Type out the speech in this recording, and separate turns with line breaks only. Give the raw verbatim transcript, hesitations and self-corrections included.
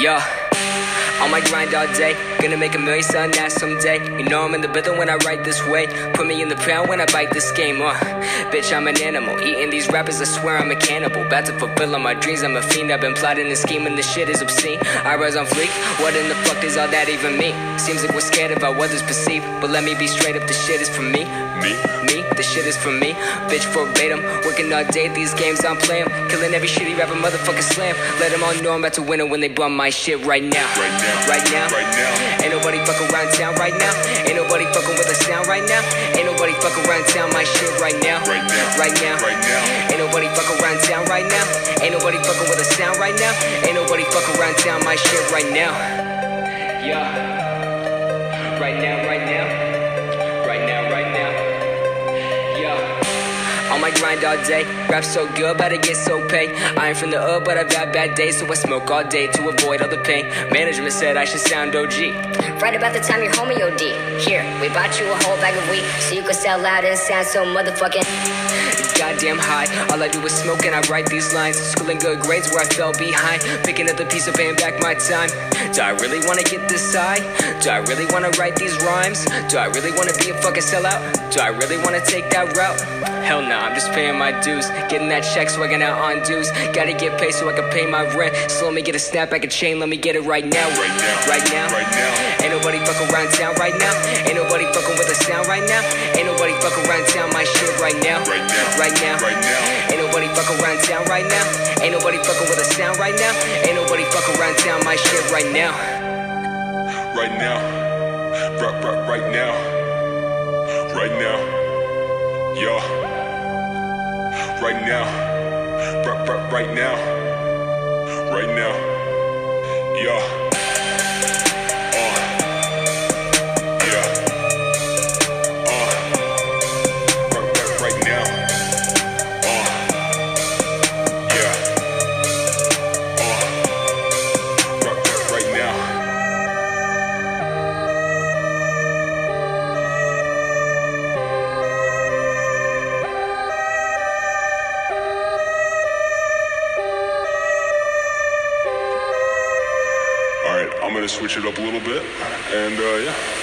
Yo, on my grind all day, gonna make a million something that someday. You know I'm in the building when I write this way. Put me in the pound when I bite this game. Uh, bitch, I'm an animal. Eating these rappers, I swear I'm a cannibal. About to fulfill all my dreams, I'm a fiend. I've been plotting and scheming, this shit is obscene. I rise on fleek, what in the fuck does all that even mean? Seems like we're scared of how others perceive, but let me be straight up, this shit is for me. Me? Me? This shit is for me. Bitch, verbatim, working all day, these games I'm playing. Killing every shitty rapper, motherfucking slam. Let them all know I'm about to win it when they bum my shit right now. Right now. Right now. Right now. Ain't nobody fucking around town right now. Ain't nobody fucking with a sound right now. Ain't nobody fucking around town my shit right now. Right now. Right now. Right now. Ain't nobody fucking around town right now. Ain't nobody fucking with a sound right now. Ain't nobody fucking around town my shit right now. Yeah. Right now, right now. Right now, right now. On my grind all day, rap so good, but I get so paid. I ain't from the hood, but I've had bad days, so I smoke all day to avoid all the pain. Management said I should sound O G.
Right about the time your homie O D. Here, we bought you a whole bag of weed, so you could sell loud and sound so motherfucking
goddamn high. All I do is smoke and I write these lines. Schooling good grades where I fell behind. Picking up the piece of paying back my time. Do I really wanna get this high? Do I really wanna write these rhymes? Do I really wanna be a fucking sellout? Do I really wanna take that route? Hell nah, I'm just paying my dues. Getting that check swagging out on dues. Gotta get paid so I can pay my rent. So let me get a snapback, a chain, let me get it right now. Right now, right now, right now. Ain't nobody fucking around town right now. Ain't nobody fucking with a sound right now. Ain't nobody fucking around town my shit right now. Right now, right now, right now. Ain't nobody fucking around town right now. Ain't nobody fucking with a sound right now. Ain't nobody fucking around town my shit right now.
Right now, right, right, right now, right now, yo. Right now, right, right, right now, right now, yo. I'm gonna switch it up a little bit, and uh, yeah.